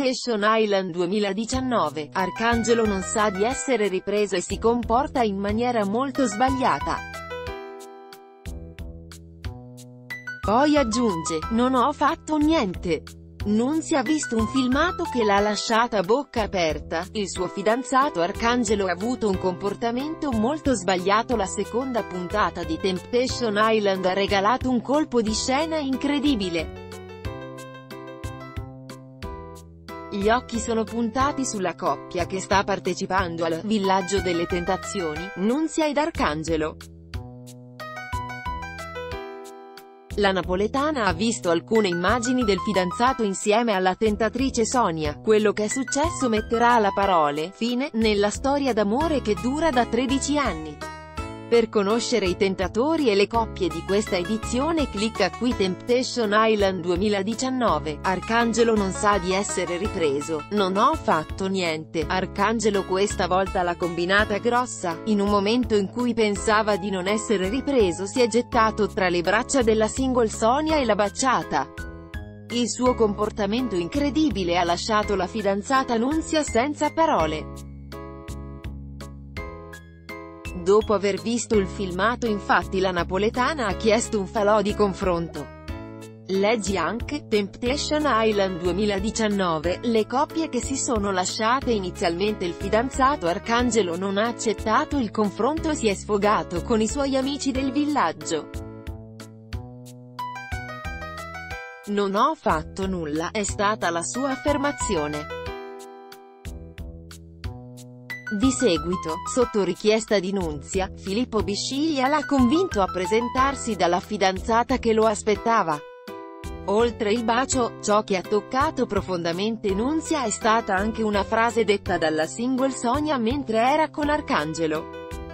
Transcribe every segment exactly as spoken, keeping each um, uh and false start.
Temptation Island duemiladiciannove, Arcangelo non sa di essere ripreso e si comporta in maniera molto sbagliata. Poi aggiunge: "Non ho fatto niente". Nunzia ha visto un filmato che l'ha lasciata a bocca aperta. Il suo fidanzato Arcangelo ha avuto un comportamento molto sbagliato. La seconda puntata di Temptation Island ha regalato un colpo di scena incredibile. Gli occhi sono puntati sulla coppia che sta partecipando al Villaggio delle Tentazioni, Nunzia ed Arcangelo. La napoletana ha visto alcune immagini del fidanzato insieme alla tentatrice Sonia. Quello che è successo metterà alla parole fine nella storia d'amore che dura da tredici anni. Per conoscere i tentatori e le coppie di questa edizione clicca qui. Temptation Island duemiladiciannove, Arcangelo non sa di essere ripreso, non ho fatto niente. Arcangelo questa volta l'ha combinata grossa. In un momento in cui pensava di non essere ripreso si è gettato tra le braccia della single Sonia e l'ha baciata. Il suo comportamento incredibile ha lasciato la fidanzata Nunzia senza parole. Dopo aver visto il filmato infatti la napoletana ha chiesto un falò di confronto. Leggi anche: Temptation Island duemiladiciannove, le coppie che si sono lasciate inizialmente. Il fidanzato Arcangelo non ha accettato il confronto e si è sfogato con i suoi amici del villaggio. "Non ho fatto nulla", è stata la sua affermazione. Di seguito, sotto richiesta di Nunzia, Filippo Bisciglia l'ha convinto a presentarsi dalla fidanzata che lo aspettava. Oltre il bacio, ciò che ha toccato profondamente Nunzia è stata anche una frase detta dalla single Sonia mentre era con Arcangelo.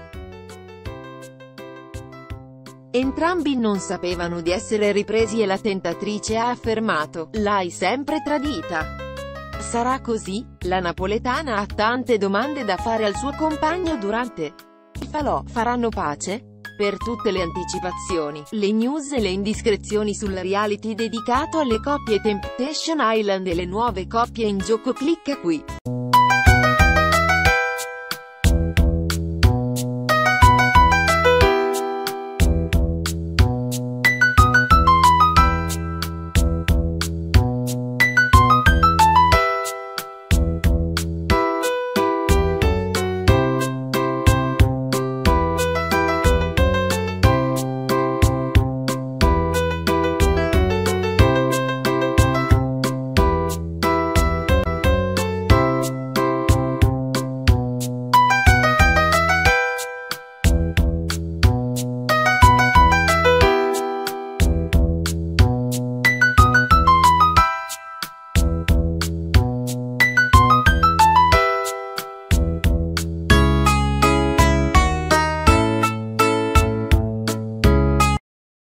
Entrambi non sapevano di essere ripresi e la tentatrice ha affermato: "L'hai sempre tradita". Sarà così? La napoletana ha tante domande da fare al suo compagno durante il falò. Faranno pace? Per tutte le anticipazioni, le news e le indiscrezioni sul reality dedicato alle coppie Temptation Island e le nuove coppie in gioco clicca qui.